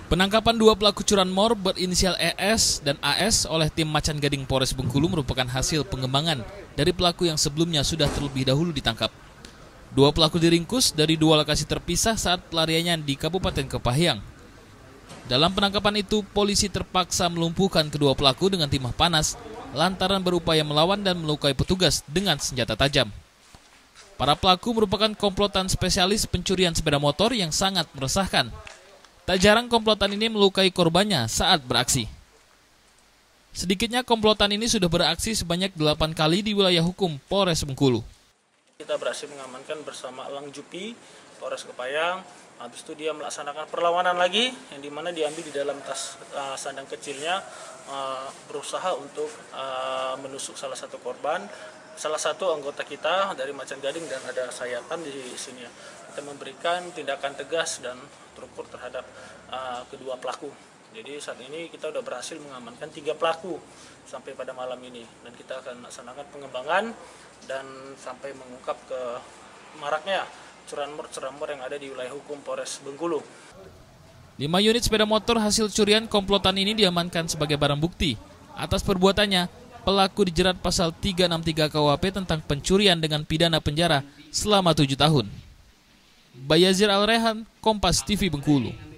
Penangkapan dua pelaku curanmor berinisial ES dan AS oleh tim Macan Gading Polres Bengkulu merupakan hasil pengembangan dari pelaku yang sebelumnya sudah terlebih dahulu ditangkap. Dua pelaku diringkus dari dua lokasi terpisah saat pelariannya di Kabupaten Kepahyang. Dalam penangkapan itu, polisi terpaksa melumpuhkan kedua pelaku dengan timah panas lantaran berupaya melawan dan melukai petugas dengan senjata tajam. Para pelaku merupakan komplotan spesialis pencurian sepeda motor yang sangat meresahkan. Tak jarang komplotan ini melukai korbannya saat beraksi. Sedikitnya komplotan ini sudah beraksi sebanyak 8 kali di wilayah hukum Polres Bengkulu. Kita berhasil mengamankan bersama Elang Jupi, Polres Kepahyang. Habis itu dia melaksanakan perlawanan lagi, yang dimana diambil di dalam tas sandang kecilnya, berusaha untuk menusuk salah satu korban. Salah satu anggota kita dari Macan Gading dan ada sayatan di sini. Kita memberikan tindakan tegas dan terukur terhadap kedua pelaku. Jadi saat ini kita sudah berhasil mengamankan 3 pelaku sampai pada malam ini. Dan kita akan melaksanakan pengembangan dan sampai mengungkap ke maraknya curanmor yang ada di wilayah hukum Polres Bengkulu. 5 unit sepeda motor hasil curian komplotan ini diamankan sebagai barang bukti. Atas perbuatannya, pelaku dijerat pasal 363 KUHP tentang pencurian dengan pidana penjara selama 7 tahun. Bayazir Al-Rehan, Kompas TV Bengkulu.